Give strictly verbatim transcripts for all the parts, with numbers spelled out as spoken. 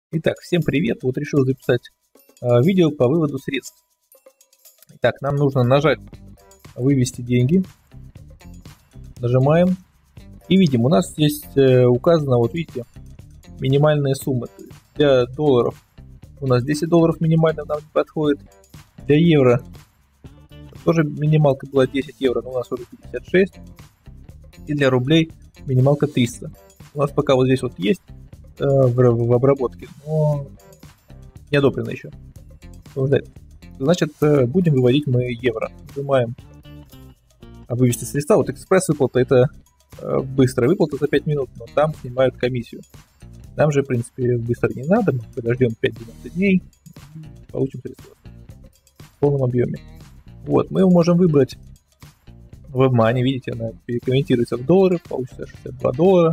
Итак, всем привет! Вот решил записать э, видео по выводу средств. Итак, нам нужно нажать «Вывести деньги». Нажимаем. И видим, у нас здесь э, указано, вот видите, минимальные суммы. Для долларов у нас десять долларов минимально нам не подходит. Для евро тоже минималка была десять евро, но у нас уже пятьдесят шесть. И для рублей минималка триста. У нас пока вот здесь вот есть э, в, в обработке, но не одобрено еще. Значит, э, будем выводить мы евро. Нажимаем «Вывести средства». Вот экспресс-выплата — это э, быстрая выплата за пять минут, но там снимают комиссию. Нам же, в принципе, быстро не надо. Мы подождем пять-двенадцать дней и получим средства в полном объеме. Вот, мы можем выбрать WebMoney. Видите, она переконвертируется в доллары, получится шестьдесят два доллара.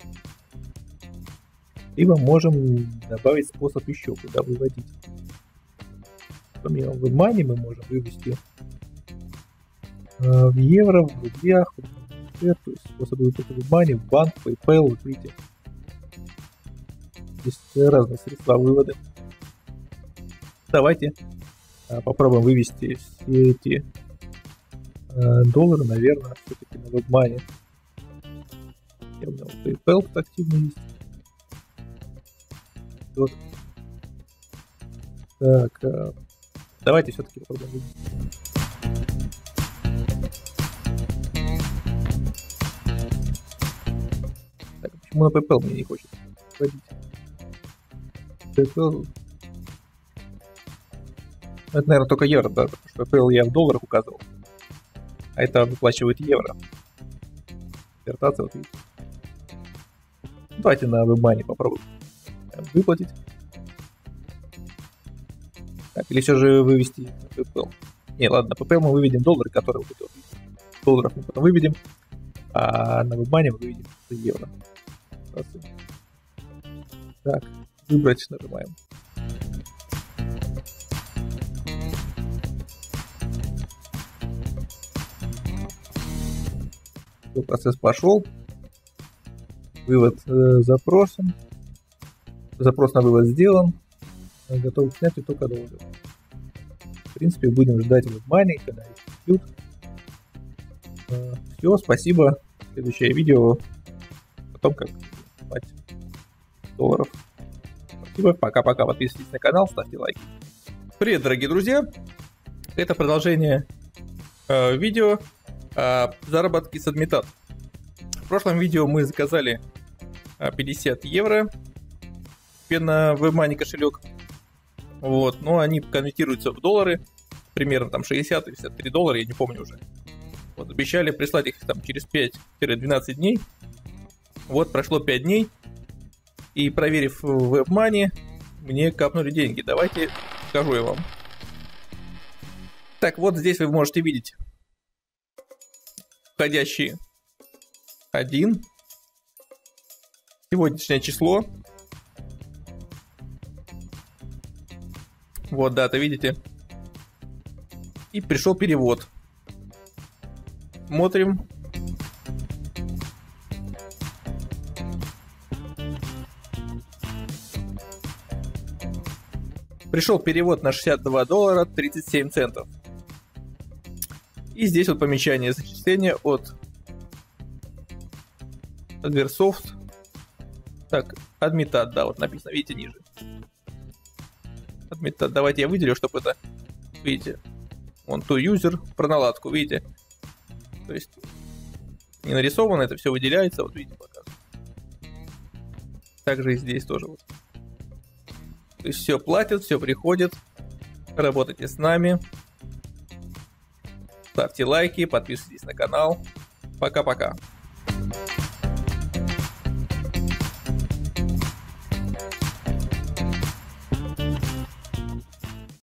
Либо можем добавить способ еще, куда выводить. Помимо WebMoney мы можем вывести э, в евро, в рублях, в то есть способы выплаты WebMoney, в банк, PayPal, вот видите. Здесь разные средства вывода. Давайте э, попробуем вывести все эти э, доллары, наверное, все-таки на WebMoney. И у меня вот PayPal тут активно есть. Вот. Так, э, давайте все-таки попробуем вывести. Так, почему на PayPal мне не хочет вводить? PayPal... Это, наверное, только евро, да, потому что PayPal я в долларах указывал, а это выплачивает евро. Конвертация, вот видите. Давайте на WebMoney попробуем выплатить. Так, или все же вывести на PayPal. Не, ладно, на PayPal мы выведем доллары, которые вот эти вот долларов мы потом выведем, а на WebMoney мы выведем евро. Так, выбрать нажимаем. Все, процесс пошел. Вывод э, запросом. Запрос на вывод сделан. Готовы снять и только доллары. В принципе, будем ждать WebMoney, когда их придут. Э, все, спасибо. Следующее видео. Потом как снимать долларов. Спасибо, пока-пока. Подписывайтесь на канал, ставьте лайки. Привет, дорогие друзья. Это продолжение э, видео о заработке с Admitat. В прошлом видео мы заказали пятьдесят евро на WebMoney кошелек. Вот, но они конвертируются в доллары. Примерно там шестьдесят-шестьдесят три доллара, я не помню уже. Вот, обещали прислать их там через пять-двенадцать дней. Вот, прошло пять дней. И проверив WebMoney, мне капнули деньги. Давайте покажу я вам. Так, вот здесь вы можете видеть входящие один. Сегодняшнее число. Вот дата, видите? И пришел перевод. Смотрим. Пришел перевод на шестьдесят два доллара тридцать семь центов. И здесь вот помечание зачисления от Adversoft. Так, Admitat, да, вот написано, видите, ниже. Admitat, давайте я выделю, чтобы это, видите, вон to user, про наладку, видите. То есть не нарисовано, это все выделяется, вот видите, показываю. Также и здесь тоже вот. То есть все платят, все приходит. Работайте с нами. Ставьте лайки, подписывайтесь на канал. Пока-пока.